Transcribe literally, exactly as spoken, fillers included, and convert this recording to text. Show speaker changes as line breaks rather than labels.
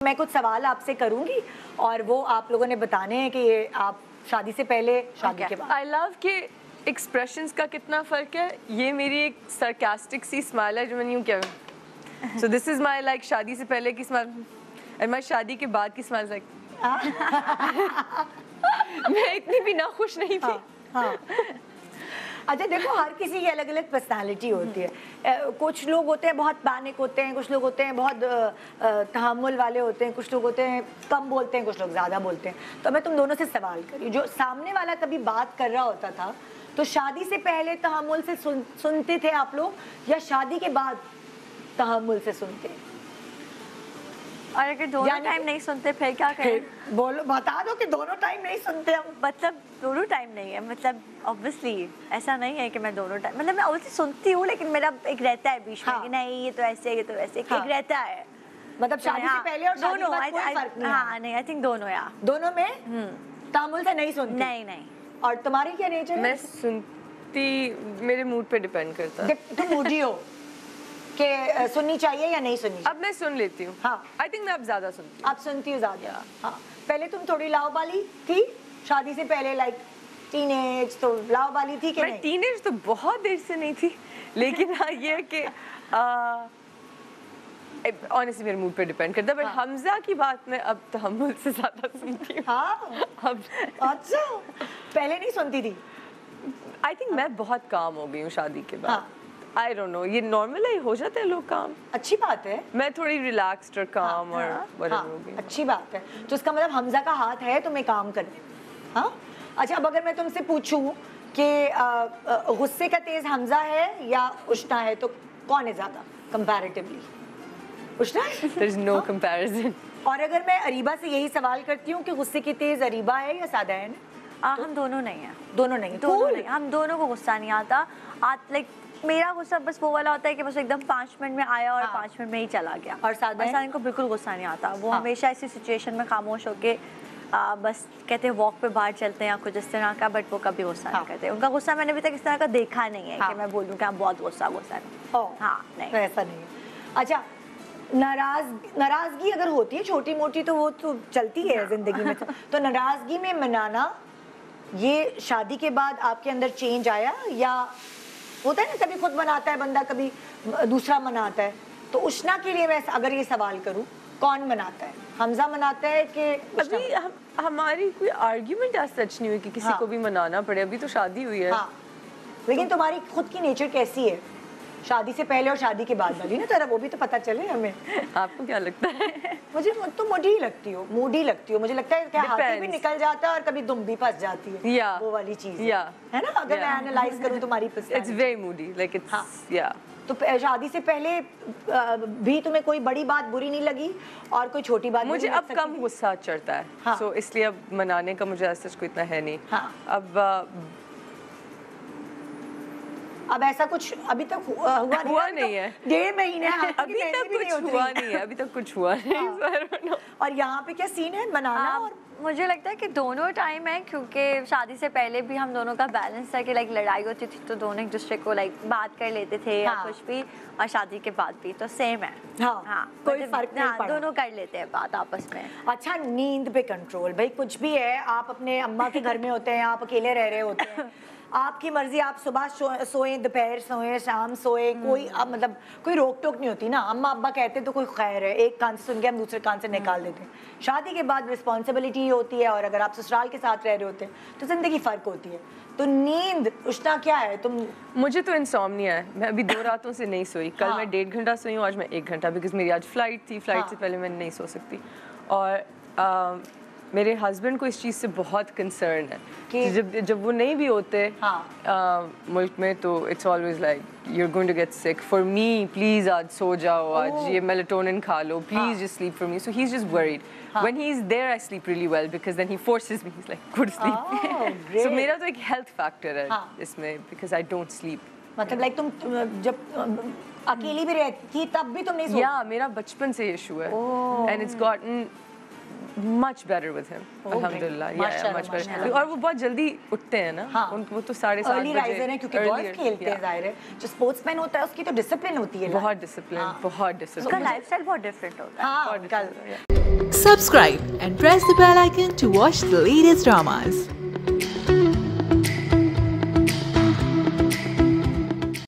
मैं कुछ सवाल आपसे करूंगी और वो आप लोगों ने बताने हैं कि ये आप शादी से पहले, शादी okay. के बाद।
आई लव के एक्सप्रेशंस का कितना फ़र्क है। ये मेरी एक सरकास्टिक सी स्माइल है जो मैंने यूँ क्या so this is my like शादी से पहले की स्माइल एंड माई शादी के बाद की स्माइल लाइक मैं इतनी भी ना खुश नहीं थी।
हाँ, हाँ। अच्छा देखो, हर किसी की अलग अलग पर्सनालिटी होती है। कुछ लोग होते हैं बहुत पैनिक होते हैं, कुछ लोग होते हैं बहुत तहम्मुल वाले होते हैं, कुछ लोग होते हैं कम बोलते हैं, कुछ लोग ज़्यादा बोलते हैं। तो मैं तुम दोनों से सवाल करी, जो सामने वाला कभी बात कर रहा होता था तो शादी से पहले तहम्मुल से सुन, सुनते थे आप लोग या शादी के बाद तहम्मुल से सुनते?
और अगर दोनों टाइम नहीं सुनते फिर क्या करें?
बोलो, बता दो कि दोनों टाइम नहीं सुनते हम।
मतलब दोनों टाइम नहीं है, मतलब ऑब्वियसली ऐसा नहीं है कि मैं दोनों टाइम, मतलब मैं ऑब्वियसली सुनती हूँ लेकिन मेरा एक रहता है बीच में हाँ। कि नहीं ये तो ऐसे है, ये तो वैसे हाँ। एक रहता है।
मतलब शादी से पहले और शादी के बाद कोई फर्क नहीं?
हाँ नहीं, आई थिंक दोनों यार
दोनों में तहम्मुल से नहीं सुनती?
नहीं नहीं।
और तुम्हारी क्या नेचर है?
मैं सुनती, मेरे मूड पे डिपेंड करता है।
तुम मूडी हो कि सुननी चाहिए या नहीं सुननी?
अब मैं सुन लेती हूँ। हाँ, आई थिंक मैं अब ज्यादा सुनती हूँ।
आप सुनती हो ज्यादा? हाँ। पहले तुम थोड़ी लाओबाली थी शादी से पहले, लाइक टीनेज तो लाओबाली थी कि नहीं?
टीनेज तो बहुत देर से नहीं थी, लेकिन हाँ ये कि ऑनेस्टली मेरे मूड पे डिपेंड करता है। बट हाँ। हमजा की बात में अब तहम्मुल से ज्यादा सुनती हूँ।
हाँ
अब
अच्छा, पहले नहीं सुनती थी?
आई थिंक मैं बहुत काम हो गई हूँ शादी के बाद। आई डोंट नो, ये नॉर्मल है, हो जाते हैं लोग काम।
अच्छी बात है।
मैं थोड़ी रिलैक्स्ड और काम हाँ, और
हाँ, हो गई। अच्छी बात है। तो इसका मतलब हमजा का हाथ है तुम्हें काम करने। हाँ अच्छा, अब अगर मैं तुमसे पूछूं कि गुस्से का तेज हमजा है या उष्णा है तो कौन है ज्यादा कंपैरेटिवली? उष्णा?
There is no comparison.
और अगर मैं अरीबा से यही सवाल करती हूँ कि गुस्से की तेज अरीबा है या सादा है?
आ, तो? हम दोनों नहीं है।
दोनों नहीं?
दोनों नहीं, हम दोनों को गुस्सा नहीं आता। आज लाइक मेरा गुस्सा बस वो वाला होता है कि बस एकदम पाँच मिनट में आया और हाँ। पाँच मिनट में ही चला गया।
और सादा
इनको बिल्कुल गुस्सा नहीं आता। वो हाँ। हमेशा ऐसी सिचुएशन में खामोश होके आ, बस कहते हैं वॉक पे बाहर चलते हैं या कुछ इस तरह का, बट वो कभी गुस्सा हाँ। नहीं करते। उनका गुस्सा मैंने अभी तक इस तरह का देखा नहीं है हाँ। कि मैं बोलूँ कि आप बहुत गुस्सा गुस्सा नहीं। हाँ नहीं,
तो ऐसा नहीं। अच्छा, नाराज नाराजगी अगर होती है छोटी मोटी तो वो तो चलती है जिंदगी में। तो नाराजगी में मनाना, ये शादी के बाद आपके अंदर चेंज आया या होता है ना, कभी खुद मनाता है बंदा, कभी दूसरा मनाता है? तो उष्णा के लिए मैं अगर ये सवाल करूं, कौन मनाता है? हमजा मनाता है कि
अभी हम, हमारी कोई आर्ग्यूमेंट आज सच नहीं हुई कि किसी हाँ। को भी मनाना पड़े। अभी तो शादी हुई है हाँ।
लेकिन तुम्हारी खुद की नेचर कैसी है शादी से पहले और शादी के बाद वाली ना, तेरा वो भी तो पता चले हमें।
आपको क्या लगता है?
मुझे तो मूडी ही लगती हो, मूडी लगती हो। मुझे लगता है क्या हाथी भी निकल जाता है और कभी दुम भी फंस जाती है yeah. वो वाली चीज yeah. है ना, अगर yeah. मैं एनालाइज करूं तुम्हारी
पर्सनालिटी। It's very moody, like it's yeah.
तो शादी से पहले भी तुम्हें कोई बड़ी बात बुरी नहीं लगी और कोई छोटी बात?
मुझे अब कम गुस्सा चढ़ता है हाँ. so, इसलिए अब मनाने का मुझे ऐसा कोई इतना है नहीं हाँ. अब
अब ऐसा कुछ अभी तक हुआ, हुआ नहीं,
हुआ नहीं है।
डेढ़ महीने
अभी तक कुछ हुआ नहीं है, अभी तक कुछ हुआ नहीं।
और यहाँ पे क्या सीन है मनाना? और
मुझे लगता है कि दोनों टाइम है, क्योंकि शादी से पहले भी हम दोनों का बैलेंस था कि लाइक लड़ाई होती थी तो दोनों एक दूसरे को लाइक बात कर लेते थे या कुछ भी, और शादी के बाद भी तो सेम है
हाँ, हाँ, कोई फर्क नहीं पड़ा।
दोनों कर लेते हैं बात आपस में।
अच्छा, नींद पे कंट्रोल, भाई कुछ भी है, आप अपने अम्मा के घर में होते हैं, आप अकेले रह रहे होते हैं, आपकी मर्जी, आप सुबह सोए, दोपहर सोए, शाम सोए, कोई अब मतलब कोई रोक टोक नहीं होती ना। अम्मा अब्बा कहते तो कोई खैर है, एक कान से सुन के हम दूसरे कान से निकाल देते हैं। शादी के बाद रिस्पॉन्सिबिलिटी होती है और अगर आप ससुराल के साथ रह रहे होते हैं तो जिंदगी फर्क होती है। तो नींद उष्णा क्या है तुम?
मुझे तो इंसोम्निया है, मैं अभी दो रातों से नहीं सोई। कल हाँ। मैं डेढ़ घंटा सोई हूँ, आज मैं एक घंटा, बिकॉज मेरी आज फ्लाइट थी। फ्लाइट हाँ। से पहले मैं नहीं सो सकती। और आ, मेरे हस्बैंड को इस चीज़ से बहुत कंसर्न है कि जब जब वो नहीं भी होते हाँ. uh, मुल्क में, तो it's always like you are going to get sick, for me please आज सो जाओ, आज oh. ये मेलाटोनिन खा लो, please just sleep for me. So he is just worried. When he is there I sleep really well because then he forces me, he is like good sleep. So मेरा तो एक health factor है हाँ. इसमें, because I don't sleep.
मतलब like तुम जब अकेली भी रहती थी तब भी तुम नहीं सोती?
या मेरा बचपन से इशू है and it's gotten much better with him, alhamdulillah, yeah, yeah, much better. और वो बहुत जल्दी उठते हैं ना, हाँ. उनको तो साढ़े सात बजे,
अर्ली राइजर हैं क्योंकि गोल्फ खेलते हैं, जाहिर है जो स्पोर्ट्समैन होता है उसकी तो डिसिप्लिन होती है,
बहुत डिसिप्लिन, बहुत डिसिप्लिन।
उसका लाइफस्टाइल बहुत डिफरेंट होता है।
हाँ,
subscribe and press the bell icon to watch the latest dramas.